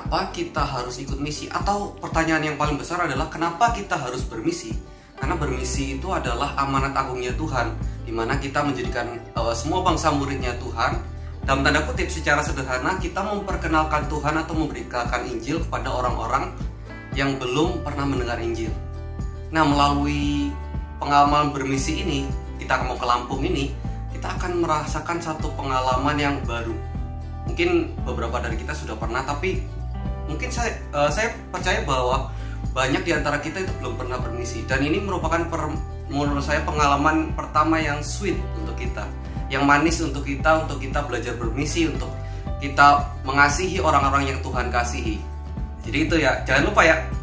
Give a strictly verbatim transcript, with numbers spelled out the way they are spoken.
kenapa kita harus ikut misi? Atau pertanyaan yang paling besar adalah kenapa kita harus bermisi? Karena bermisi itu adalah amanat agungnya Tuhan, di mana kita menjadikan uh, semua bangsa muridnya Tuhan. Dalam tanda kutip, secara sederhana kita memperkenalkan Tuhan atau memberitakan Injil kepada orang-orang yang belum pernah mendengar Injil. Nah, melalui pengalaman bermisi ini, kita mau ke Lampung ini, kita akan merasakan satu pengalaman yang baru. Mungkin beberapa dari kita sudah pernah, tapi mungkin saya uh, saya percaya bahwa banyak di antara kita itu belum pernah bermisi. Dan ini merupakan per, menurut saya pengalaman pertama yang sweet untuk kita, yang manis untuk kita, untuk kita belajar bermisi, untuk kita mengasihi orang-orang yang Tuhan kasihi. Jadi itu ya, jangan lupa ya,